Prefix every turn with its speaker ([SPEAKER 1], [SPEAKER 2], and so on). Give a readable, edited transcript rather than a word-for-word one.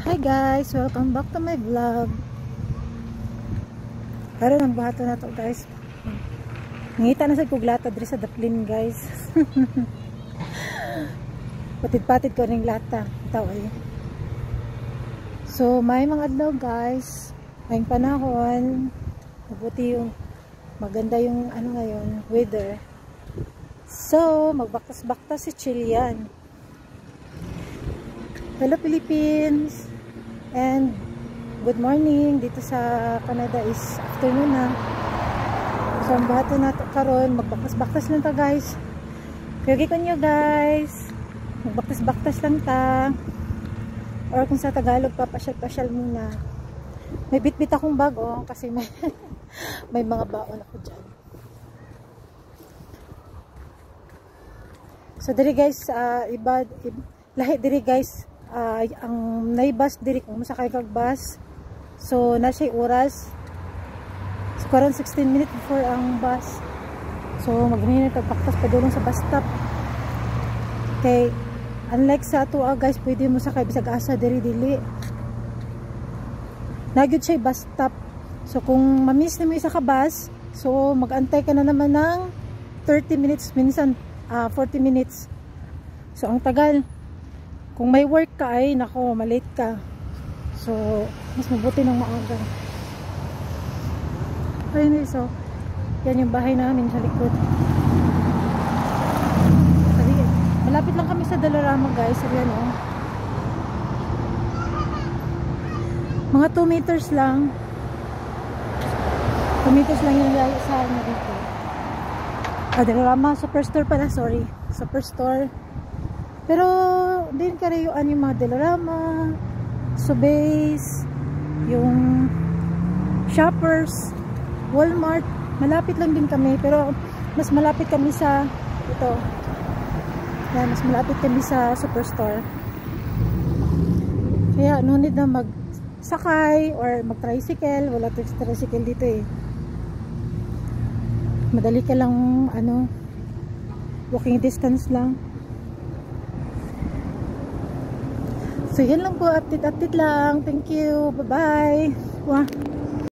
[SPEAKER 1] Hi guys, welcome back to my vlog. Karon ang buhaton na to guys. Ngita na sa kuglata diri sa daplin guys. Patid-patid ko ning lata. Itaw ay. So may mga adlaw guys. Ngayong panahon, mabuti yung maganda yung ano ngayon, weather. So magbaktas-baktas si Chilean. Hello Philippines and good morning. Dito sa Canada is afternoon na. So ang bato na to karon, magbaktas-baktas lang ta guys. Kaya ko nyo guys, magbaktas-baktas lang ta, or kung sa Tagalog papasyal-pasyal muna. May bit-bit akong bag kasi may may mga baon ako dyan. So diri guys, lahi diri guys, ang naibas diri kung masakay kag bus. So na siya oras. So karon 16 minutes before ang bus. So magminit kag paktas padulong sa bus stop. Okay, unlike sa ato guys, pwede mo sakay bisag asa diri dili. Nagyud siya bus stop. So kung ma-miss ni mo isa ka bus, so mag-antay ka na naman ng 30 minutes, minsan 40 minutes. So ang tagal. Kung may work ka ay nako, malate ka. So mas mabuti ng maaga. Ayun so yan yung bahay namin sa likod. Sabi, malapit lang kami sa Dollarama guys. Sabi yan mga 2 meters lang. 2 meters lang yung layo sa ano dito. Dollarama, Superstore pala, sorry. Superstore. Pero din karayuan yung mga Dollarama, Sobeys, yung Shoppers, Walmart. Malapit lang din kami, pero mas malapit kami sa ito. Yan, mas malapit kami sa Superstore. Kaya no need na magsakay or mag-tricycle. Wala tricycle dito eh. Madali ka lang walking distance lang. So yan lang po, update lang. Thank you, bye bye.